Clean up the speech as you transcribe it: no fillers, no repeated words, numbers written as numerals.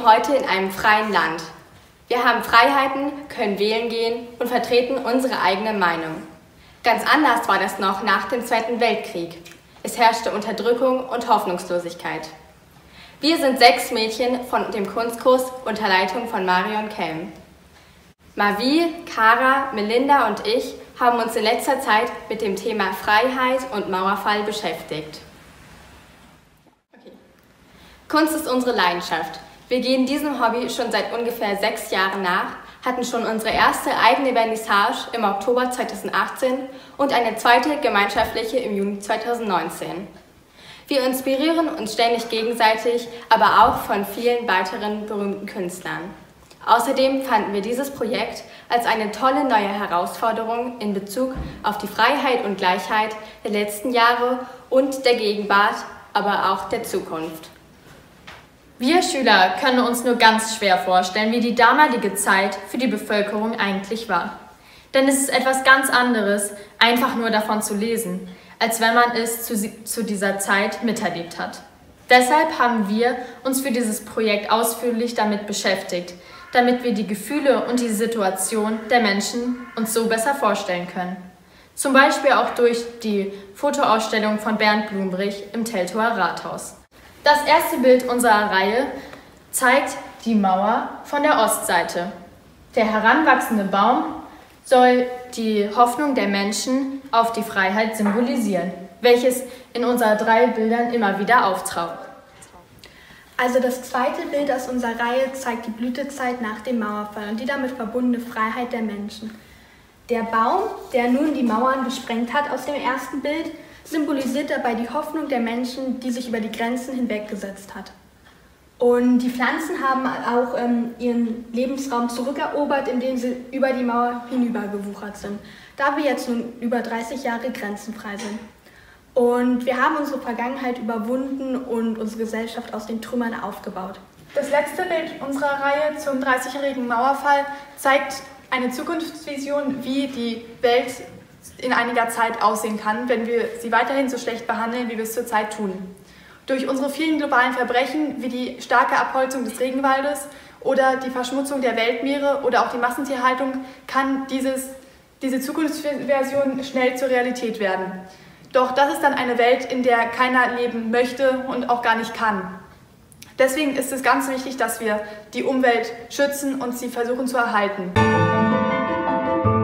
leben heute in einem freien Land. Wir haben Freiheiten, können wählen gehen und vertreten unsere eigene Meinung. Ganz anders war das noch nach dem Zweiten Weltkrieg. Es herrschte Unterdrückung und Hoffnungslosigkeit. Wir sind 6 Mädchen von dem Kunstkurs unter Leitung von Marion Kelm. Mavi, Cara, Melinda und ich haben uns in letzter Zeit mit dem Thema Freiheit und Mauerfall beschäftigt. Kunst ist unsere Leidenschaft. Wir gehen diesem Hobby schon seit ungefähr 6 Jahren nach, hatten schon unsere erste eigene Vernissage im Oktober 2018 und eine zweite gemeinschaftliche im Juni 2019. Wir inspirieren uns ständig gegenseitig, aber auch von vielen weiteren berühmten Künstlern. Außerdem fanden wir dieses Projekt als eine tolle neue Herausforderung in Bezug auf die Freiheit und Gleichheit der letzten Jahre und der Gegenwart, aber auch der Zukunft. Wir Schüler können uns nur ganz schwer vorstellen, wie die damalige Zeit für die Bevölkerung eigentlich war. Denn es ist etwas ganz anderes, einfach nur davon zu lesen, als wenn man es zu dieser Zeit miterlebt hat. Deshalb haben wir uns für dieses Projekt ausführlich damit beschäftigt, damit wir die Gefühle und die Situation der Menschen uns so besser vorstellen können. Zum Beispiel auch durch die Fotoausstellung von Bernd Blumbrich im Teltower Rathaus. Das erste Bild unserer Reihe zeigt die Mauer von der Ostseite. Der heranwachsende Baum soll die Hoffnung der Menschen auf die Freiheit symbolisieren, welches in unseren 3 Bildern immer wieder auftaucht. Also das zweite Bild aus unserer Reihe zeigt die Blütezeit nach dem Mauerfall und die damit verbundene Freiheit der Menschen. Der Baum, der nun die Mauern gesprengt hat aus dem ersten Bild, symbolisiert dabei die Hoffnung der Menschen, die sich über die Grenzen hinweggesetzt hat. Und die Pflanzen haben auch ihren Lebensraum zurückerobert, indem sie über die Mauer hinübergewuchert sind, da wir jetzt nun über 30 Jahre grenzenfrei sind. Und wir haben unsere Vergangenheit überwunden und unsere Gesellschaft aus den Trümmern aufgebaut. Das letzte Bild unserer Reihe zum 30-jährigen Mauerfall zeigt eine Zukunftsvision, wie die Welt in einiger Zeit aussehen kann, wenn wir sie weiterhin so schlecht behandeln, wie wir es zurzeit tun. Durch unsere vielen globalen Verbrechen, wie die starke Abholzung des Regenwaldes oder die Verschmutzung der Weltmeere oder auch die Massentierhaltung, kann diese Zukunftsversion schnell zur Realität werden. Doch das ist dann eine Welt, in der keiner leben möchte und auch gar nicht kann. Deswegen ist es ganz wichtig, dass wir die Umwelt schützen und sie versuchen zu erhalten.